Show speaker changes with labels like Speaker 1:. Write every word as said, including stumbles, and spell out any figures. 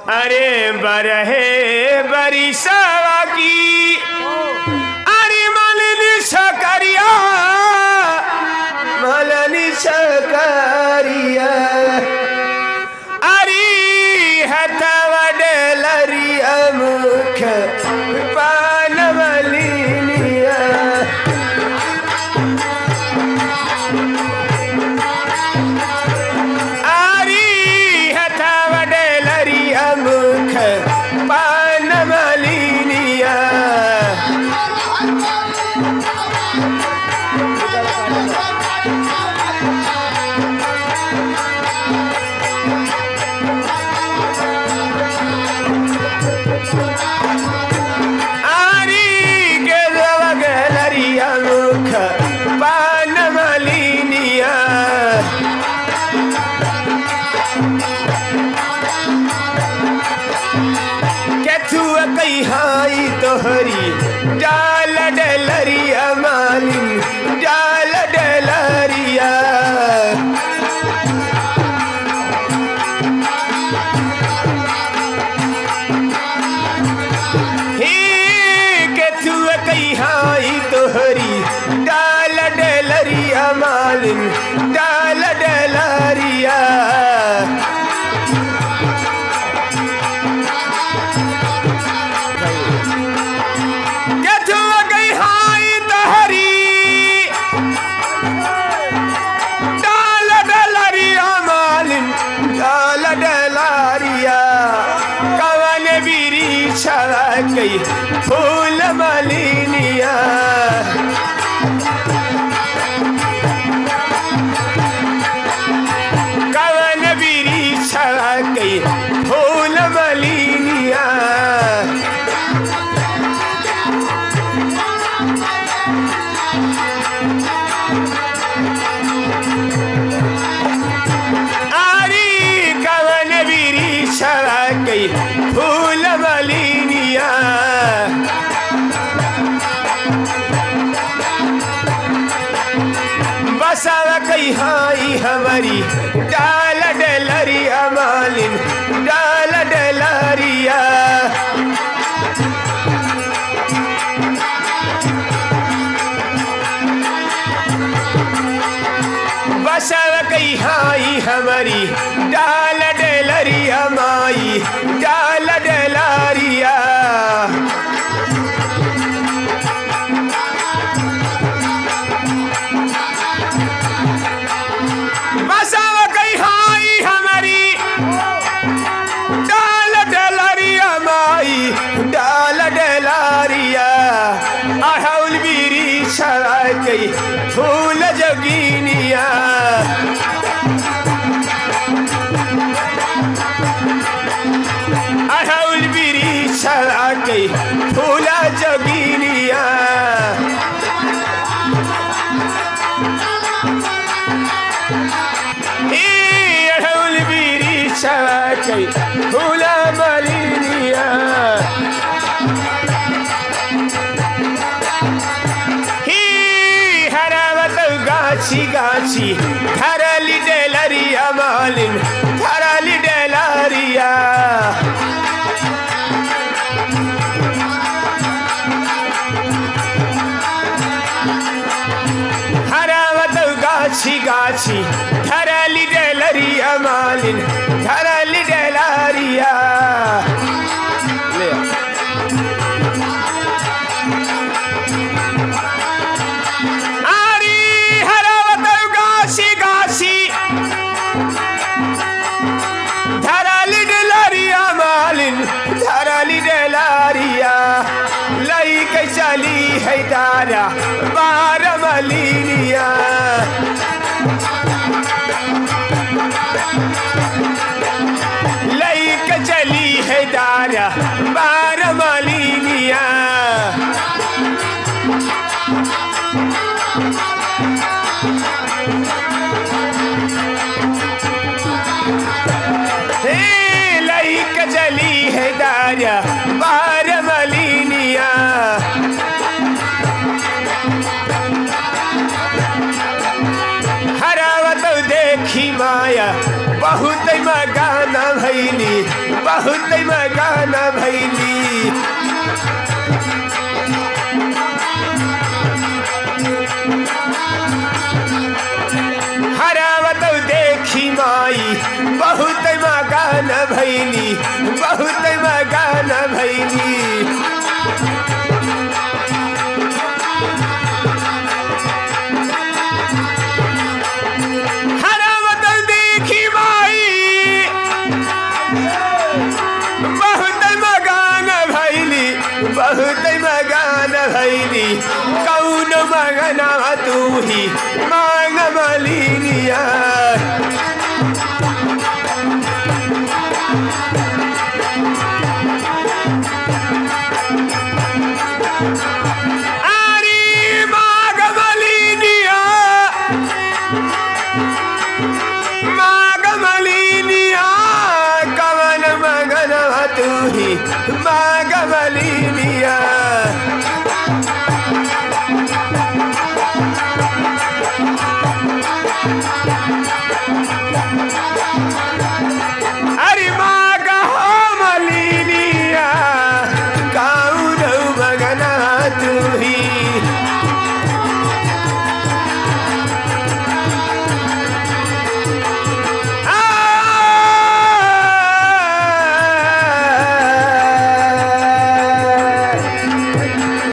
Speaker 1: अरे बरहे बरिसवा की अरे मलनी सकरिया मलनी सकरिया अरे हथवा डेलरिया मुख पान मलिनिया पान मलिनिया आरी गेलवा गेलरिया मुख पान मलिनिया कई हाई तोहरी डाल डलरिया मालिन डाल डलरिया ही केथुआ कई हाई तोहरी डाल डलरिया मालिन डाल डलरिया गई फूल मलिनिया कवन बिरी छड़ा गई फूल मलिनिया आरी कवन बिरी छड़ा गई फूल मलिनिया बसावा कई हाई हमारी डाल डलरिया मालिन डाल डलरिया बसावा कई हाई हमारी डाल डलरिया माई डाल डलरिया बसावा कई हाई हमारी डाल डलरिया माई डाल डलरिया अहौल बीरी छड़ा कई फूल जोगिनिया अहौल बीरी छड़ा कई फूल जोगिनिया कई फूल मलिनिया ही हरावत गाछी गाछी धरली डेलरिया मालिन धरली डेलरिया हरावत गाछी गाछी धरली डेलरिया मालिन धरली डेलरिया आरी हरावत गाछी गाछी धरली डेलरिया मालिन धरली डेलरिया लई के चली है तारा बार मलिनिया लईक चली है दारा बार मलिनिया लईक चली है दारा बार मलिनिया हरावत देखी माया बहुत मगाना भैली बहुत मगन भैली। हरावत देखी माई बहुत मगन भैली, बहुत मगन भैली। हरावत देखी माई बहुत मगन भैली, बहुत मगन भैली। कौन मगना तू ही मांग मलिनिया। अरे मांग मलिनिया, मांग मलिनिया। कवन मगन तू ही